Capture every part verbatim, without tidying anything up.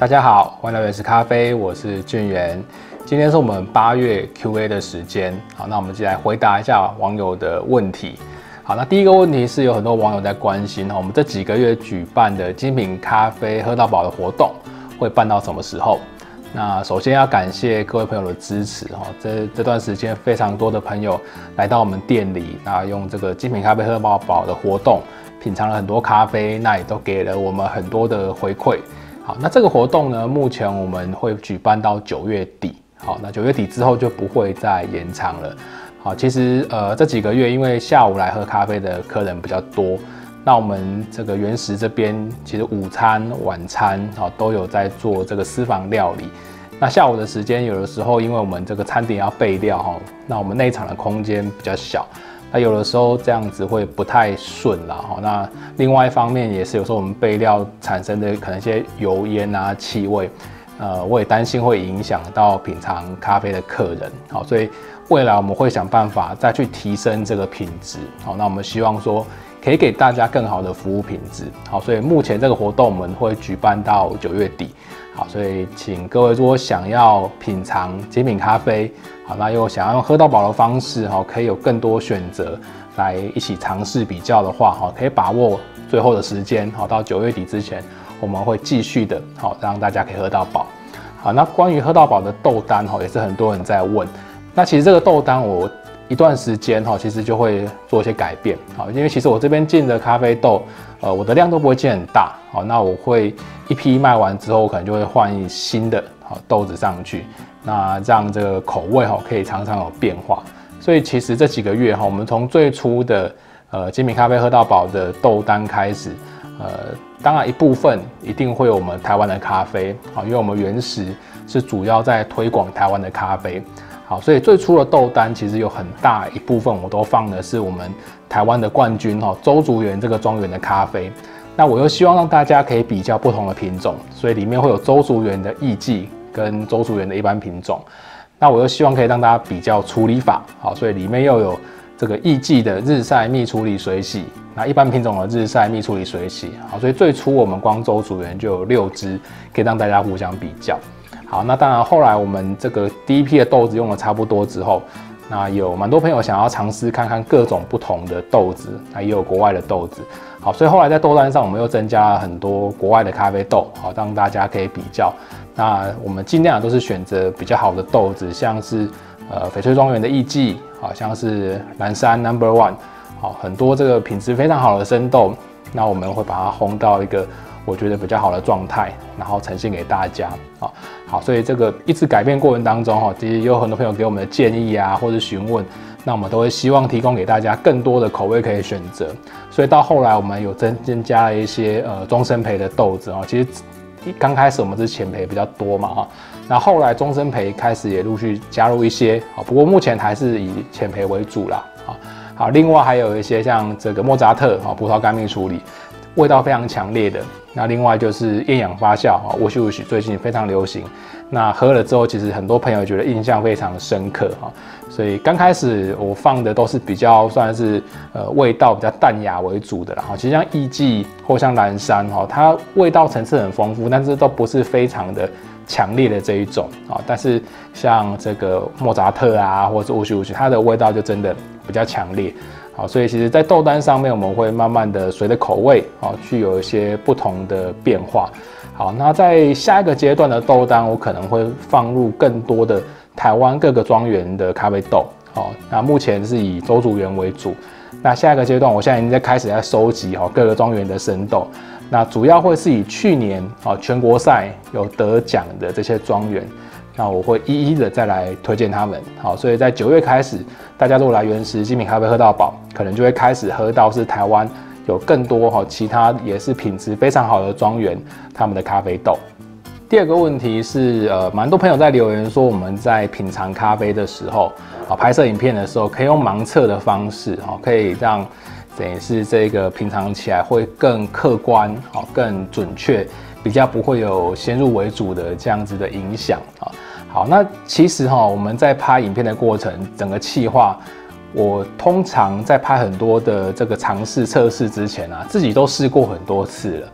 大家好，欢迎来到原始咖啡，我是俊元。今天是我们八月 Q A 的时间，好，那我们就来回答一下网友的问题。好，那第一个问题是有很多网友在关心，我们这几个月举办的精品咖啡喝到饱的活动会办到什么时候？那首先要感谢各位朋友的支持哈，这这段时间非常多的朋友来到我们店里，那用这个精品咖啡喝到饱的活动品尝了很多咖啡，那也都给了我们很多的回馈。好，那这个活动呢，目前我们会举办到九月底。好，那九月底之后就不会再延长了。好，其实呃这几个月因为下午来喝咖啡的客人比较多。那我们这个原石这边，其实午餐、晚餐啊都有在做这个私房料理。那下午的时间，有的时候因为我们这个餐点要备料哈，那我们内场的空间比较小，那有的时候这样子会不太顺啦哈。那另外一方面也是有时候我们备料产生的可能一些油烟啊、气味，呃，我也担心会影响到品尝咖啡的客人。好，所以未来我们会想办法再去提升这个品质。好，那我们希望说，可以给大家更好的服务品质。好，所以目前这个活动我们会举办到九月底。好，所以请各位如果想要品尝精品咖啡，好，那又想要用喝到饱的方式，哈，可以有更多选择来一起尝试比较的话，哈，可以把握最后的时间，好，到九月底之前，我们会继续的，好，让大家可以喝到饱。好，那关于喝到饱的豆单，哈，也是很多人在问。那其实这个豆单我一段时间哈，其实就会做一些改变，好，因为其实我这边进的咖啡豆，呃，我的量都不会进很大，好，那我会一批卖完之后，我可能就会换新的好豆子上去，那让这个口味哈可以常常有变化。所以其实这几个月哈，我们从最初的呃精品咖啡喝到饱的豆单开始，呃，当然一部分一定会有我们台湾的咖啡，好，因为我们原石是主要在推广台湾的咖啡。好，所以最初的豆单其实有很大一部分我都放的是我们台湾的冠军哈周竹园这个庄园的咖啡。那我又希望让大家可以比较不同的品种，所以里面会有周竹园的艺伎跟周竹园的一般品种。那我又希望可以让大家比较处理法，好，所以里面又有这个艺伎的日晒蜜处理水洗，那一般品种的日晒蜜处理水洗。好，所以最初我们光周竹园就有六支，可以让大家互相比较。好，那当然后来我们这个第一批的豆子用的差不多之后，那有蛮多朋友想要尝试看看各种不同的豆子，那也有国外的豆子。好，所以后来在豆单上我们又增加了很多国外的咖啡豆，好，让大家可以比较。那我们尽量都是选择比较好的豆子，像是呃翡翠庄园的艺伎，好像是蓝山 Number One， 好，很多这个品质非常好的生豆，那我们会把它烘到一个我觉得比较好的状态，然后呈现给大家。好，好，所以这个一直改变过程当中，哈，其实有很多朋友给我们的建议啊，或者询问，那我们都会希望提供给大家更多的口味可以选择。所以到后来我们有增增加了一些呃终身焙的豆子啊，其实刚开始我们是浅焙比较多嘛哈，那后来终身焙开始也陆续加入一些，好，不过目前还是以浅焙为主啦。好，好，另外还有一些像这个莫扎特啊，葡萄干蜜处理，味道非常强烈的。那另外就是厌氧发酵啊 ，Wushi Wushi 最近非常流行。那喝了之后，其实很多朋友觉得印象非常深刻哈。所以刚开始我放的都是比较算是呃味道比较淡雅为主的啦。其实像艺伎或像蓝山哈，它味道层次很丰富，但是都不是非常的强烈的这一种啊。但是像这个莫扎特啊，或者是 Wushi Wushi，它的味道就真的比较强烈。好，所以其实，在豆单上面，我们会慢慢的随着口味，好，去有一些不同的变化。好，那在下一个阶段的豆单，我可能会放入更多的台湾各个庄园的咖啡豆。好，那目前是以周竹园为主。那下一个阶段，我现在已经在开始在收集哈各个庄园的生豆。那主要会是以去年啊全国赛有得奖的这些庄园。那我会一一的再来推荐他们，好，所以在九月开始，大家如果来原石精品咖啡喝到饱，可能就会开始喝到是台湾有更多哈其他也是品质非常好的庄园他们的咖啡豆。第二个问题是，呃，蛮多朋友在留言说，我们在品尝咖啡的时候，啊，拍摄影片的时候，可以用盲测的方式，哈，可以让等于是这个品尝起来会更客观，好，更准确。比较不会有先入为主的这样子的影响啊。好，那其实哈，我们在拍影片的过程，整个企划，我通常在拍很多的这个尝试测试之前啊，自己都试过很多次了。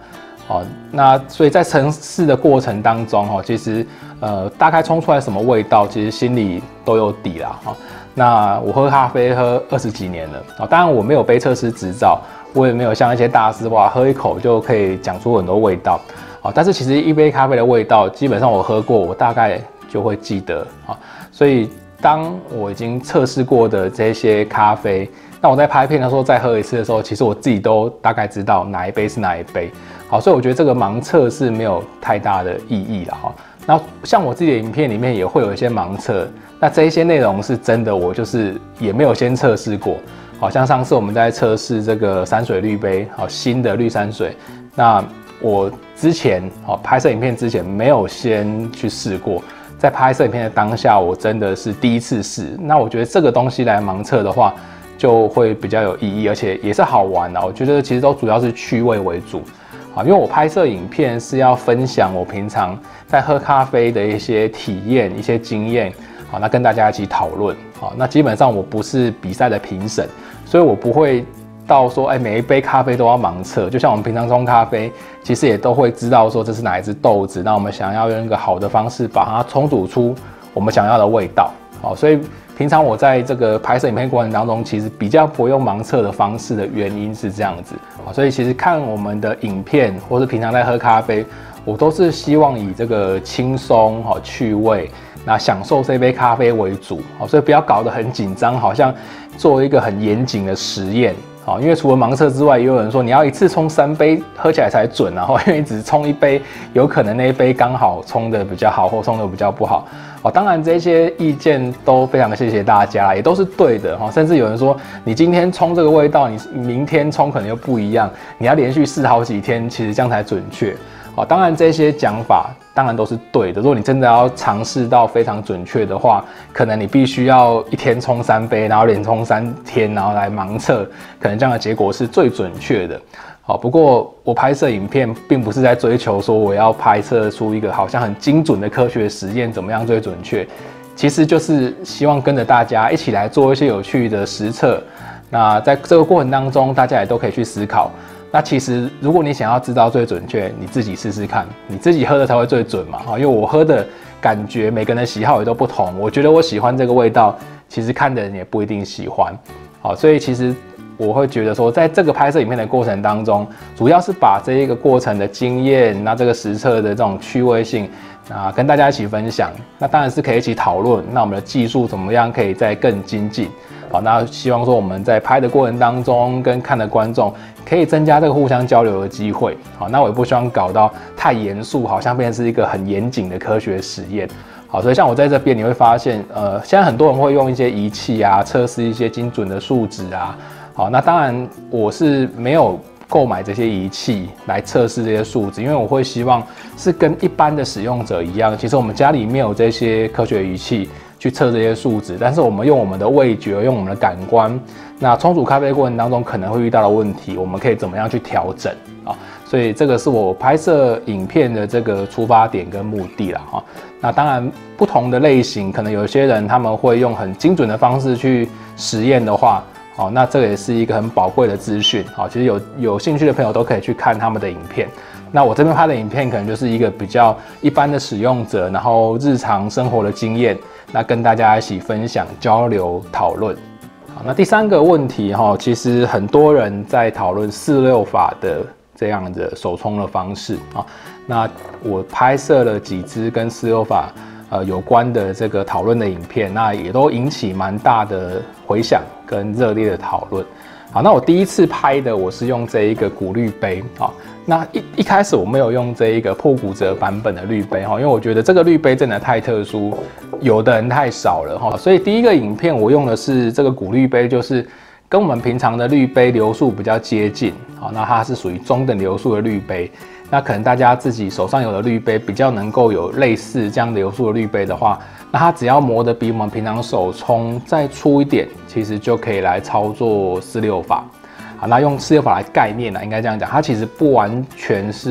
哦，那所以在测试的过程当中，哈，其实呃大概冲出来什么味道，其实心里都有底啦，哈。那我喝咖啡喝二十几年了，啊，当然我没有杯测师执照，我也没有像一些大师哇喝一口就可以讲出很多味道，啊，但是其实一杯咖啡的味道，基本上我喝过，我大概就会记得啊。所以当我已经测试过的这些咖啡，那我在拍片的时候再喝一次的时候，其实我自己都大概知道哪一杯是哪一杯。好，所以我觉得这个盲测是没有太大的意义了哈。那像我自己的影片里面也会有一些盲测，那这一些内容是真的，我就是也没有先测试过。好像上次我们在测试这个山水滤杯，好新的绿山水，那我之前好拍摄影片之前没有先去试过，在拍摄影片的当下，我真的是第一次试。那我觉得这个东西来盲测的话，就会比较有意义，而且也是好玩的。我觉得其实都主要是趣味为主。啊，因为我拍摄影片是要分享我平常在喝咖啡的一些体验、一些经验，好，那跟大家一起讨论。好，那基本上我不是比赛的评审，所以我不会到说，哎，每一杯咖啡都要盲测。就像我们平常冲咖啡，其实也都会知道说这是哪一支豆子，那我们想要用一个好的方式把它冲煮出我们想要的味道。好，所以平常我在这个拍摄影片过程当中，其实比较不用盲测的方式的原因是这样子。好，所以其实看我们的影片，或是平常在喝咖啡，我都是希望以这个轻松、好趣味，那享受这杯咖啡为主。好，所以不要搞得很紧张，好像做一个很严谨的实验。好，因为除了盲测之外，也有人说你要一次冲三杯喝起来才准啊，因为你只冲一杯，有可能那一杯刚好冲的比较好，或冲的比较不好。哦，当然这些意见都非常的谢谢大家，也都是对的哈。甚至有人说，你今天冲这个味道，你明天冲可能又不一样，你要连续试好几天，其实这样才准确。哦，当然这些讲法当然都是对的。如果你真的要尝试到非常准确的话，可能你必须要一天冲三杯，然后连冲三天，然后来盲测，可能这样的结果是最准确的。好，不过我拍摄影片并不是在追求说我要拍摄出一个好像很精准的科学实验，怎么样最准确？其实就是希望跟着大家一起来做一些有趣的实测。那在这个过程当中，大家也都可以去思考。那其实如果你想要知道最准确，你自己试试看，你自己喝的才会最准嘛。因为我喝的感觉，每个人的喜好也都不同。我觉得我喜欢这个味道，其实看的人也不一定喜欢。好，所以其实我会觉得说，在这个拍摄影片的过程当中，主要是把这一个过程的经验，那这个实测的这种趣味性，啊，跟大家一起分享。那当然是可以一起讨论，那我们的技术怎么样可以再更精进。好，那希望说我们在拍的过程当中，跟看的观众可以增加这个互相交流的机会。好，那我也不希望搞到太严肃，好像变成是一个很严谨的科学实验。好，所以像我在这边，你会发现，呃，现在很多人会用一些仪器啊，测试一些精准的数值啊。好，那当然我是没有购买这些仪器来测试这些数值，因为我会希望是跟一般的使用者一样。其实我们家里没有这些科学仪器去测这些数值，但是我们用我们的味觉，用我们的感官，那冲煮咖啡过程当中可能会遇到的问题，我们可以怎么样去调整啊？所以这个是我拍摄影片的这个出发点跟目的啦哈。那当然不同的类型，可能有些人他们会用很精准的方式去实验的话。好，那这个也是一个很宝贵的资讯。好，其实有有兴趣的朋友都可以去看他们的影片。那我这边拍的影片可能就是一个比较一般的使用者，然后日常生活的经验，那跟大家一起分享、交流、讨论。好，那第三个问题哈，其实很多人在讨论四六法的这样的手冲的方式啊。那我拍摄了几支跟四六法呃有关的这个讨论的影片，那也都引起蛮大的回响跟热烈的讨论。好，那我第一次拍的我是用这一个古滤杯啊，那一一开始我没有用这一个破骨折版本的滤杯哈，因为我觉得这个滤杯真的太特殊，有的人太少了哈，所以第一个影片我用的是这个古滤杯，就是跟我们平常的滤杯流速比较接近，好，那它是属于中等流速的滤杯。那可能大家自己手上有的滤杯比较能够有类似这样流速的滤杯的话，那它只要磨得比我们平常手冲再粗一点，其实就可以来操作四六法。好，那用四六法来概念呢，应该这样讲，它其实不完全是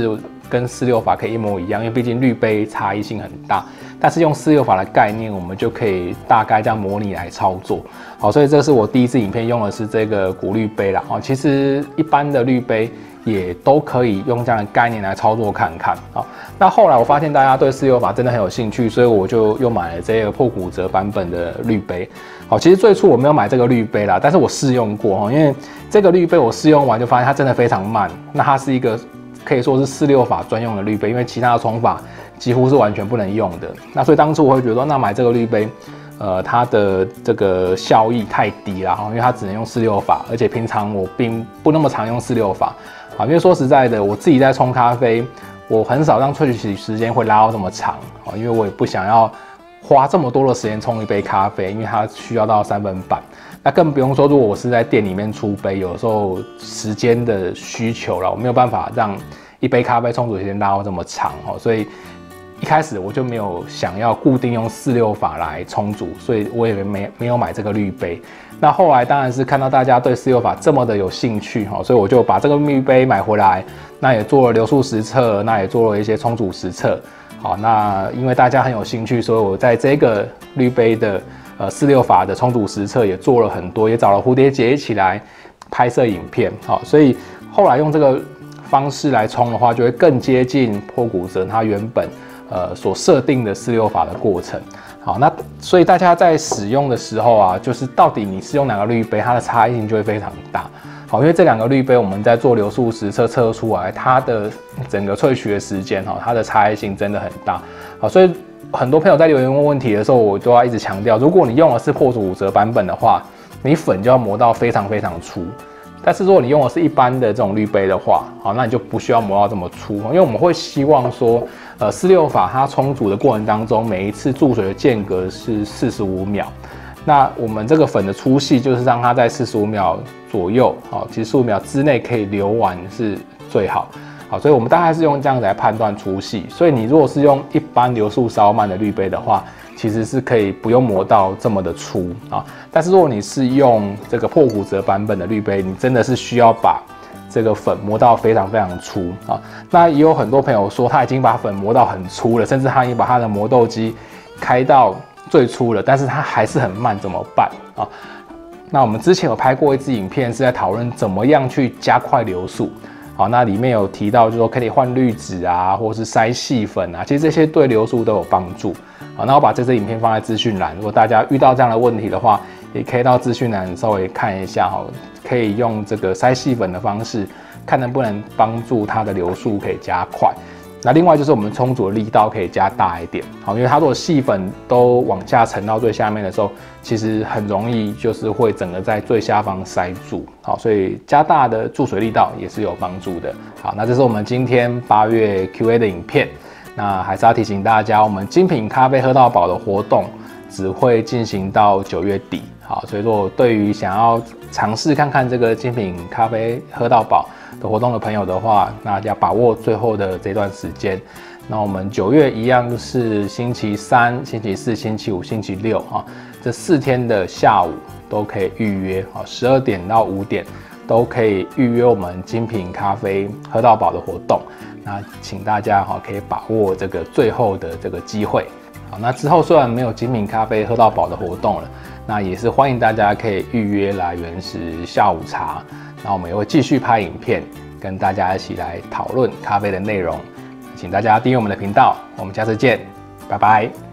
跟四六法可以一模一样，因为毕竟滤杯差异性很大。但是用四六法的概念，我们就可以大概这样模拟来操作。好，所以这是我第一支影片用的是这个古滤杯啦。哦，其实一般的滤杯也都可以用这样的概念来操作看看。好，那后来我发现大家对四六法真的很有兴趣，所以我就又买了这个破骨折版本的滤杯。好，其实最初我没有买这个滤杯啦，但是我试用过哈，因为这个滤杯我试用完就发现它真的非常慢。那它是一个可以说是四六法专用的滤杯，因为其他的冲法几乎是完全不能用的。那所以当初我会觉得说，那买这个滤杯，呃，它的这个效益太低啦，因为它只能用四六法，而且平常我并不那么常用四六法啊。因为说实在的，我自己在冲咖啡，我很少让萃取时间会拉到这么长啊，因为我也不想要花这么多的时间冲一杯咖啡，因为它需要到三分半。那更不用说，如果我是在店里面出杯，有时候时间的需求啦，我没有办法让一杯咖啡冲煮时间拉到这么长哦，所以一开始我就没有想要固定用四六法来冲煮，所以我也没没有买这个滤杯。那后来当然是看到大家对四六法这么的有兴趣哈，所以我就把这个滤杯买回来，那也做了流速实测，那也做了一些冲煮实测。好，那因为大家很有兴趣，所以我在这个滤杯的呃四六法的冲煮实测也做了很多，也找了蝴蝶结一起来拍摄影片。好，所以后来用这个方式来冲的话，就会更接近破骨折它原本呃所设定的四六法的过程。好，那所以大家在使用的时候啊，就是到底你是用哪个滤杯，它的差异性就会非常大。好，因为这两个滤杯我们在做流速实测测出来，它的整个萃取的时间哈，它的差异性真的很大。好，所以很多朋友在留言问问题的时候，我都要一直强调，如果你用的是破骨折版本的话，你粉就要磨到非常非常粗。但是如果你用的是一般的这种滤杯的话，好，那你就不需要磨到这么粗，因为我们会希望说，呃，四六法它冲煮的过程当中，每一次注水的间隔是四十五秒。那我们这个粉的粗细就是让它在四十五秒左右，好，其实四十五秒之内可以流完是最好。好，所以我们大概是用这样子来判断粗细。所以你如果是用一般流速稍慢的滤杯的话，其实是可以不用磨到这么的粗啊。但是如果你是用这个破骨折版本的滤杯，你真的是需要把这个粉磨到非常非常粗啊。那也有很多朋友说他已经把粉磨到很粗了，甚至他已经把他的磨豆机开到最粗了，但是它还是很慢，怎么办啊？那我们之前有拍过一支影片，是在讨论怎么样去加快流速。好，那里面有提到，就是说可以换滤纸啊，或是筛细粉啊，其实这些对流速都有帮助。好，那我把这支影片放在资讯栏，如果大家遇到这样的问题的话，也可以到资讯栏稍微看一下哈，可以用这个筛细粉的方式，看能不能帮助它的流速可以加快。那另外就是我们冲煮的力道可以加大一点，好，因为它如果细粉都往下沉到最下面的时候，其实很容易就是会整个在最下方塞住，好，所以加大的注水力道也是有帮助的。好，那这是我们今天八月 Q A 的影片。那还是要提醒大家，我们精品咖啡喝到饱的活动只会进行到九月底，好，所以如果对于想要尝试看看这个精品咖啡喝到饱的活动的朋友的话，那要把握最后的这段时间。那我们九月一样是星期三、星期四、星期五、星期六啊，这四天的下午都可以预约，好，十二点到五点都可以预约我们精品咖啡喝到饱的活动。那请大家哈可以把握这个最后的这个机会。好，那之后虽然没有精品咖啡喝到饱的活动了，那也是欢迎大家可以预约来原石下午茶。那我们也会继续拍影片，跟大家一起来讨论咖啡的内容。请大家订阅我们的频道，我们下次见，拜拜。